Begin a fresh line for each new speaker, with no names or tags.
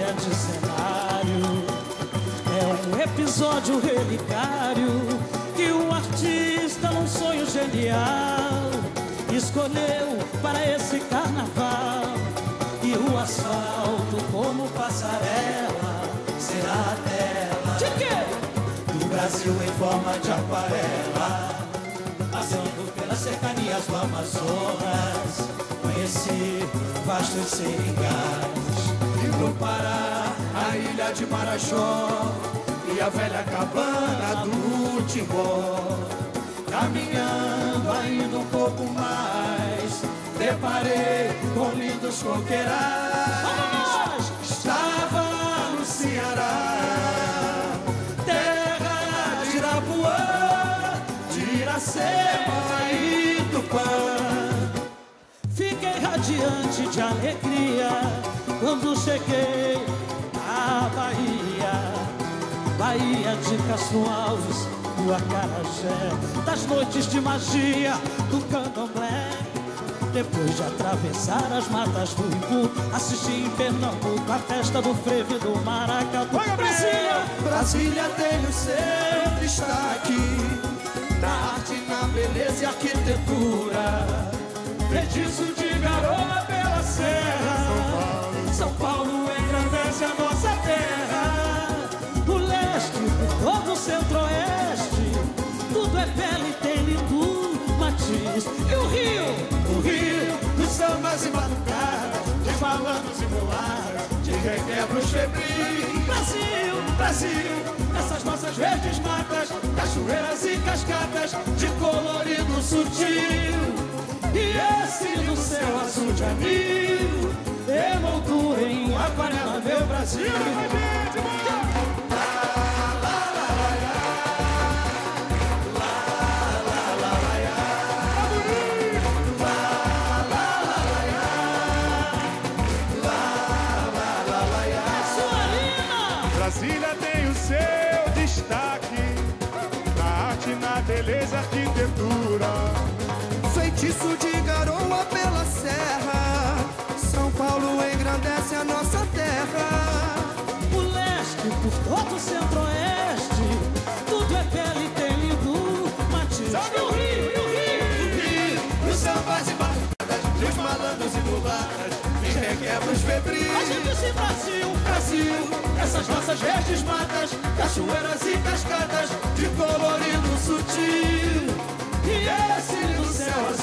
é de cenário, é um episódio relicário que o artista, num sonho genial, escolheu para esse carnaval. E o asfalto como passarela será a tela de quê? Do Brasil em forma de aquarela, passando pelas cercanias do Amazonas, conheci vastos seringais. E pro Pará, a ilha de Marajó e a velha cabana do Timbó. Caminhando ainda um pouco mais, deparei com lindos coqueirais. Estava no Ceará, terra de Irapuã, de Iracema e Tupã. Fiquei radiante de alegria quando cheguei à Bahia, Bahia de Castro Alves, do Acarajé, das noites de magia do candomblé. Depois de atravessar as matas do Ipu, assisti em Pernambuco a festa do frevo e do maracatu. Brasília! Brasília tem o seu destaque na arte, na beleza e arquitetura. Feitiço de garoa pela serra, São Paulo engrandece a nossa terra. O leste, por todo o centro-oeste, tudo é belo e tem lindo matiz. E o Rio, dos sambas e batucadas, de malandros e mulatas, de requebros febris. Brasil, Brasil, essas nossas verdes matas, cachoeiras e cascatas, de colorido sutil. E esse do céu azul de anil, emoldura em aquarela, meu Brasil.
Brasília tem o seu destaque na arte, na beleza, arquitetura.
Feitiço de garoa pela serra, São Paulo engrandece a nossa terra.
O leste, por todo o centro-oeste, tudo é belo e tem lindo matiz.
Sabe o Rio, dos sambas e batucadas, dos malandros e mulatas, de requebros febris.
A gente disse
Brasil, essas nossas verdes matas, cachoeiras e cascadas, de colorido sutil. E esse do céu